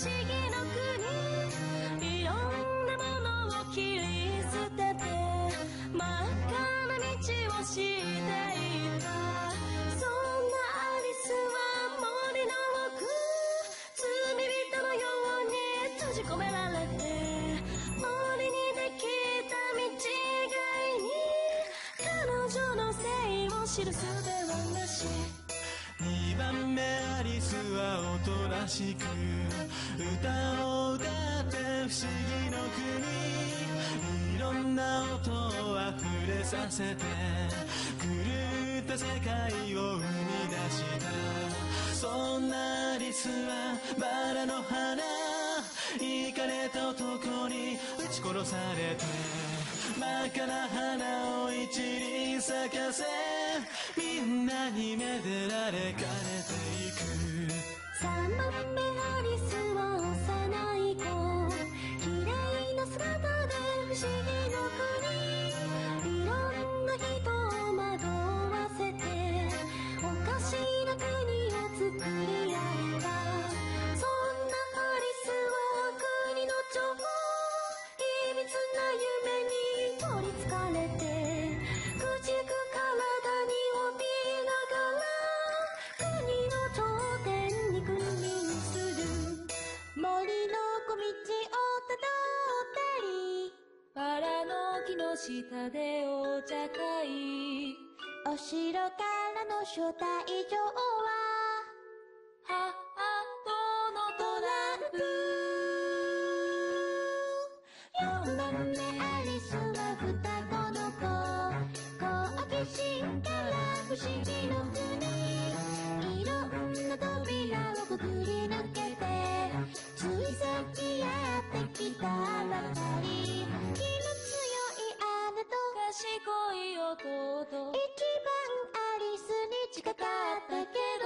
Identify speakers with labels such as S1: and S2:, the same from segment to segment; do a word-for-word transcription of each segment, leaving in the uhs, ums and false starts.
S1: 思議の国、いろんなものを切り捨てて真っ赤な道をしていた。そんなアリスは森の奥、罪人のように閉じ込められて、森にできた道以外に彼女の姓を知る術はなし。
S2: 二番目アリスはおとなしく歌を歌って不思議の国、いろんな音をあふれさせて狂った世界を生み出した。そんなアリスはバラの花、イかれた男に撃ち殺されて真っ赤な花を一輪咲かせ、みんなにめでられかれていく。
S1: 三番目アリスは幼い子、綺麗な姿で不思議の国、いろんな人を惑わせておかしな国を作り上げた。そんなアリスは国の女王、秘密な夢に取りつかれて朽ちゆく体に怯えながら国の頂点に君臨する。森の小道をたどったり、バラの木の下でお茶会、お城からの招待状はハートのトランプ。四番目アリスは双子の子、好奇心から不思議の国、いろんな扉をくぐり抜けてついさっきやってきたばかり、気の強い姉と賢い弟、一番アリスに近かったけど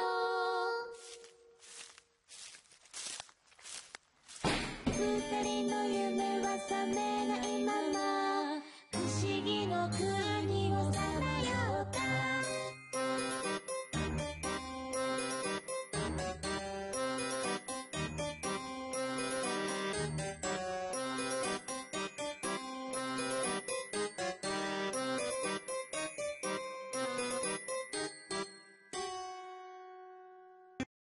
S1: 二人の夢は覚めないまま不思議の国